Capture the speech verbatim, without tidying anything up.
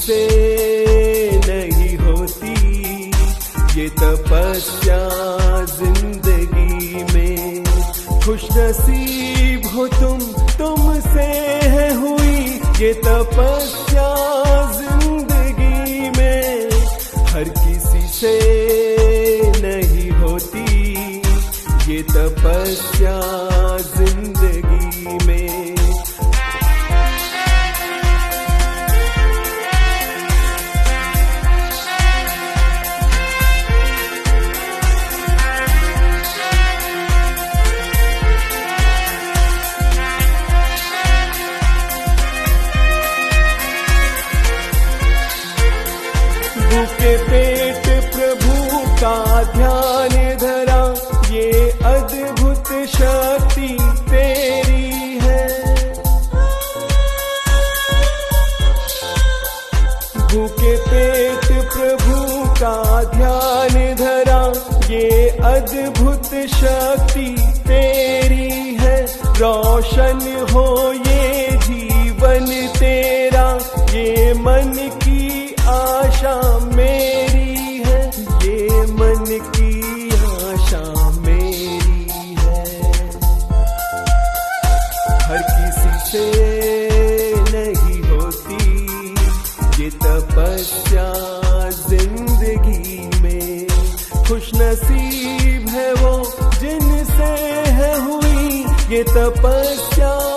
से नहीं होती ये तपस्या जिंदगी में। खुश नसीब हो तुम, तुमसे है हुई ये तपस्या जिंदगी में। हर किसी से नहीं होती ये तपस्या जिंदगी में। भूखे पेट प्रभु का ध्यान धरा, ये अद्भुत शक्ति तेरी है। भूखे पेट प्रभु का ध्यान धरा, ये अद्भुत शक्ति तेरी है। रोशन हो ये जीवन तेरा, ये मन की आशा मेरी है, ये मन की आशा मेरी है। हर किसी से नहीं होती ये तपस्या जिंदगी में। खुश नसीब है वो जिनसे है हुई ये तपस्या